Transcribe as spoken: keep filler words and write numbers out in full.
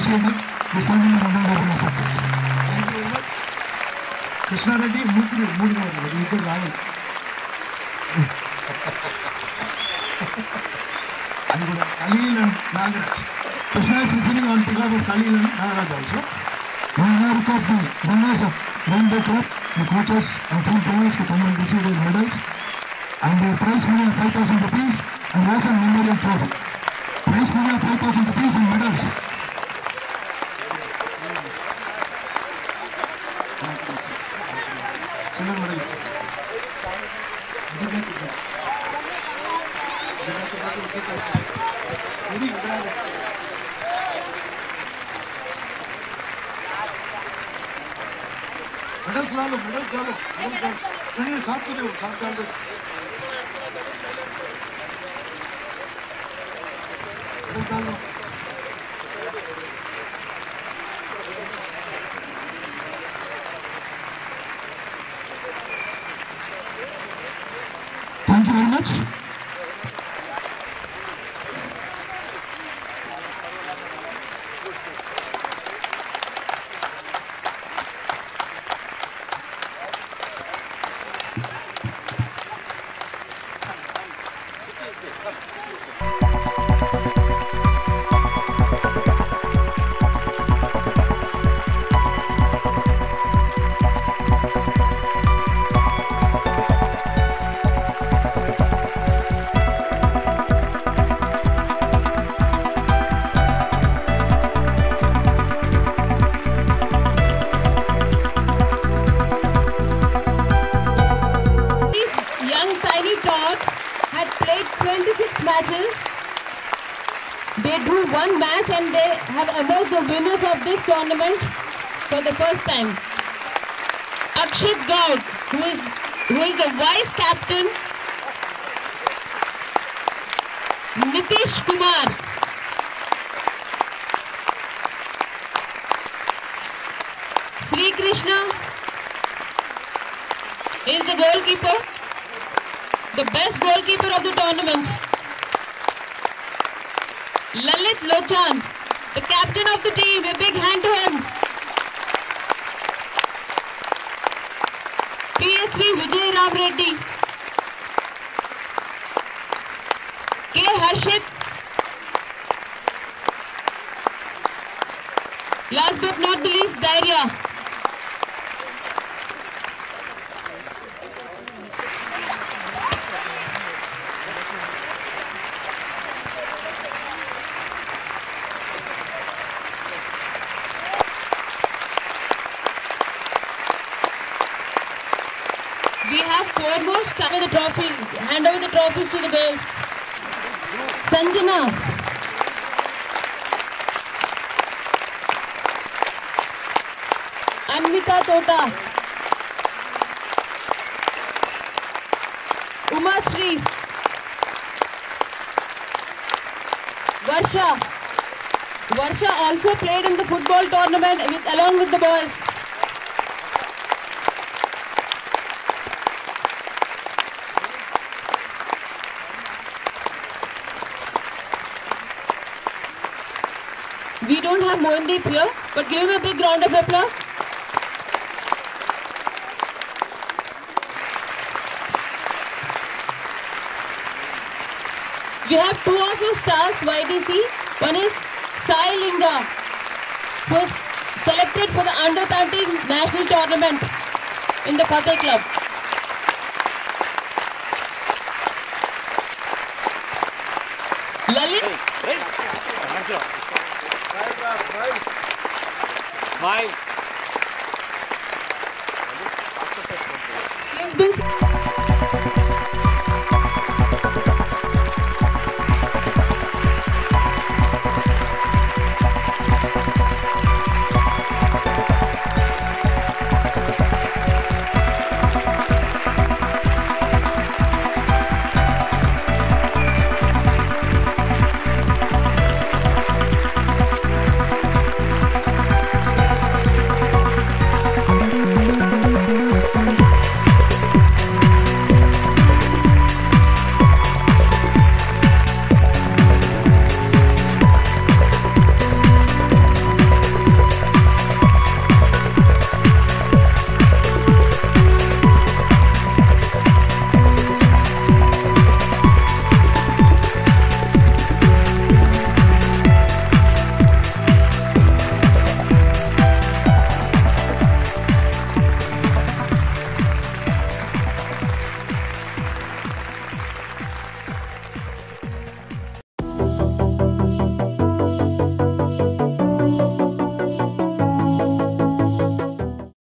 చేయండి. కృష్ణారెడ్డి ముగ్గురు మూడు కావాలి, ఇద్దరు రావాలి. అది కూడా Khalil and Nagaraj. Krishna is listening on behalf of Khalil and Nagaraj also. We have requested the winners of Rainbow Club, the coaches and team players to come and receive their medals and their prize money of five thousand rupees and also a memorial trophy. Prize money of five thousand rupees and medals. Medals ला लो, medals डालो, medals डालो, नहीं साथ को दो, साथ डाल दो, मेडल्स डालो. Thank you very much. They drew one match and they have emerged the winners of this tournament for the first time. Akshit Gaud, who is, who is the vice captain. Nitish Kumar. Sri Krishna is the goalkeeper, the best goalkeeper of the tournament. Lalit Lochan, the captain of the team, a big hand to him. P S V Vijay Ram Reddy, K Harshit, last but not the least, Dairya. We have four more stars with the trophies. Hand over the trophies to the girls. Sanjana. Anmita Tota. Uma Sri. Varsha. Varsha also played in the football tournament with, along with the boys. We don't have Mohandeep here, but give him a big round of applause. We have two of his stars, Y D C. One is Sai Linga, who was selected for the under thirteen national tournament in the Fateh Club. Lalit. Hey, hey. Smile. He's been